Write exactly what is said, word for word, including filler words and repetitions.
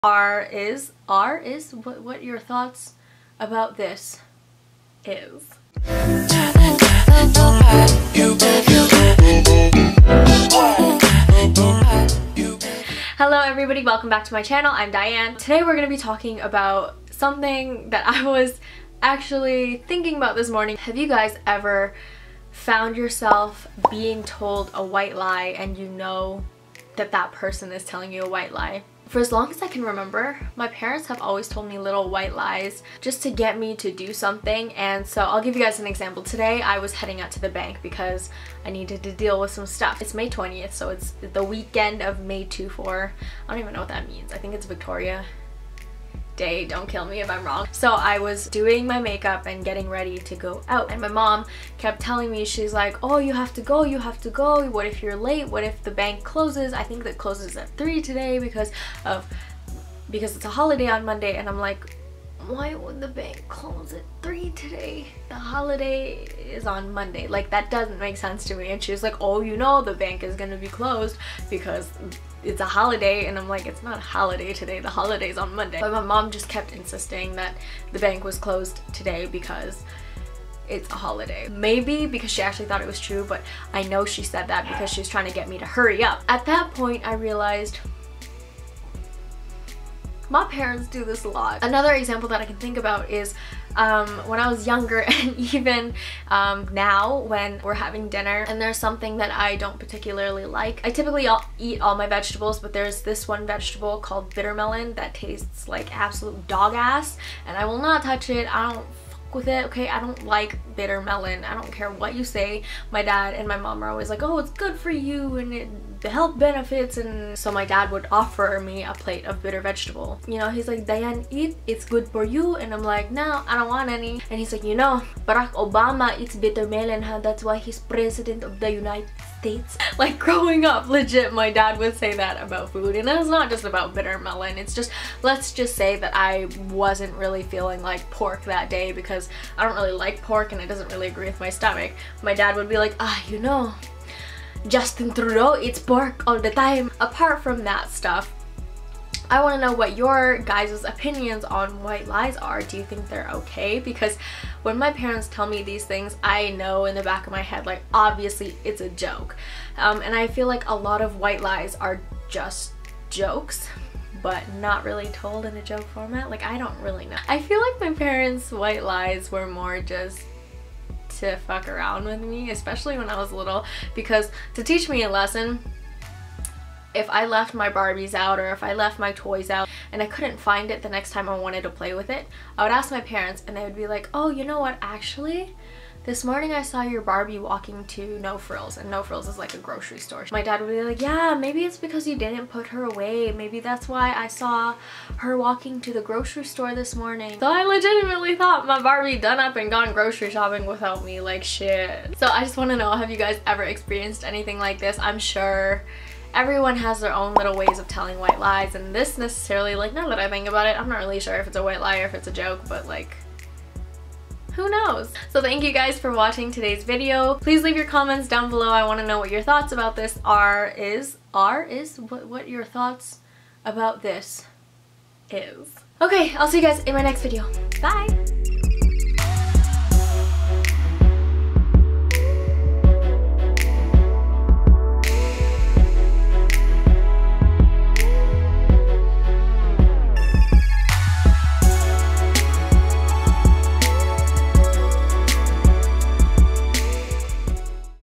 R is, R is, what, what your thoughts about this is. Hello everybody, welcome back to my channel. I'm Diane. Today we're going to be talking about something that I was actually thinking about this morning. Have you guys ever found yourself being told a white lie and you know that that person is telling you a white lie? For as long as I can remember, my parents have always told me little white lies just to get me to do something. And so I'll give you guys an example. Today I was heading out to the bank because I needed to deal with some stuff. It's May twentieth, so it's the weekend of May twenty-fourth. I don't even know what that means. I think it's Victoria Day. Don't kill me if I'm wrong. So I was doing my makeup and getting ready to go out, and my mom kept telling me, she's like, oh, you have to go, you have to go. What if you're late? What if the bank closes? I think that closes at three today because of because it's a holiday on Monday. And I'm like, why would the bank close at three today? The holiday is on Monday. Like, that doesn't make sense to me. And she was like, oh, you know the bank is gonna be closed because it's a holiday. And I'm like, it's not a holiday today, the holiday's on Monday. But my mom just kept insisting that the bank was closed today because it's a holiday. Maybe because she actually thought it was true, but I know she said that because she was trying to get me to hurry up. At that point I realized my parents do this a lot. Another example that I can think about is um, when I was younger, and even um, now when we're having dinner and there's something that I don't particularly like. I typically all eat all my vegetables, but there's this one vegetable called bitter melon that tastes like absolute dog ass, and I will not touch it. I don't fuck with it, okay? I don't like bitter melon. I don't care what you say. My dad and my mom are always like, oh, it's good for you and it the health benefits, and so my dad would offer me a plate of bitter vegetable. You know, he's like, Diane, eat, it's good for you. And I'm like, no, I don't want any. And he's like, you know, Barack Obama eats bitter melon, huh? That's why he's president of the United States. Like, growing up, legit, my dad would say that about food. And it's not just about bitter melon. It's just, let's just say that I wasn't really feeling like pork that day because I don't really like pork and it doesn't really agree with my stomach. My dad would be like, ah, you know, Justin Trudeau eats pork all the time. Apart from that stuff, I want to know what your guys' opinions on white lies are. Do you think they're okay? Because when my parents tell me these things, I know in the back of my head, like, obviously it's a joke. Um, and I feel like a lot of white lies are just jokes, but not really told in a joke format. Like, I don't really know. I feel like my parents' white lies were more just to fuck around with me, especially when I was little, because to teach me a lesson. If I left my Barbies out or if I left my toys out and I couldn't find it the next time I wanted to play with it, I would ask my parents and they would be like, oh, you know what, actually this morning I saw your Barbie walking to No Frills, and No Frills is like a grocery store. My dad would be like, yeah, maybe it's because you didn't put her away. Maybe that's why I saw her walking to the grocery store this morning. So I legitimately thought my Barbie done up and gone grocery shopping without me, like shit. So I just want to know, have you guys ever experienced anything like this? I'm sure everyone has their own little ways of telling white lies, and this necessarily, like, now that I think about it, I'm not really sure if it's a white lie or if it's a joke, but like, who knows? So thank you guys for watching today's video. Please leave your comments down below. I want to know what your thoughts about this are is are is what what your thoughts about this is. Okay, I'll see you guys in my next video. Bye.